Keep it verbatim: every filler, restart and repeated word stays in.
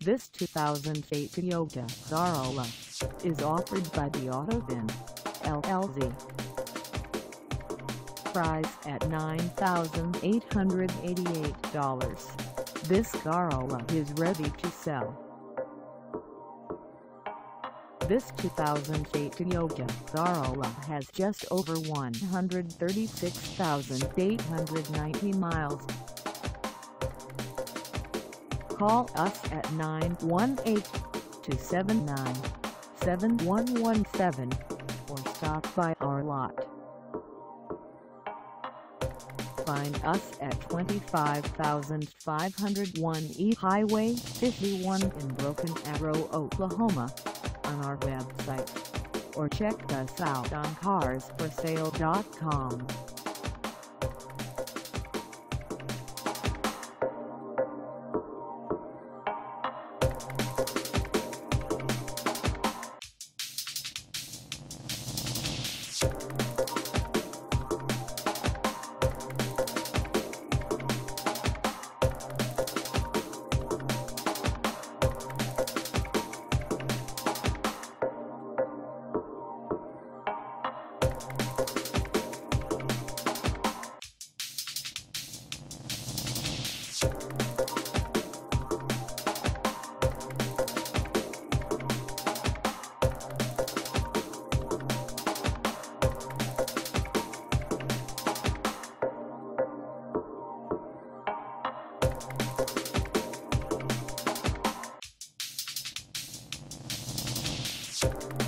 This two thousand eight Toyota Corolla is offered by the AutoVin, L L C. Price at nine thousand eight hundred eighty-eight dollars. This Corolla is ready to sell. This two thousand eight Toyota Corolla has just over one hundred thirty-six thousand eight hundred ninety miles. Call us at nine one eight, two seven nine, seven one one seven or stop by our lot. Find us at twenty-five thousand five hundred one East Highway fifty-one in Broken Arrow, Oklahoma, on our website, or check us out on cars for sale dot com. You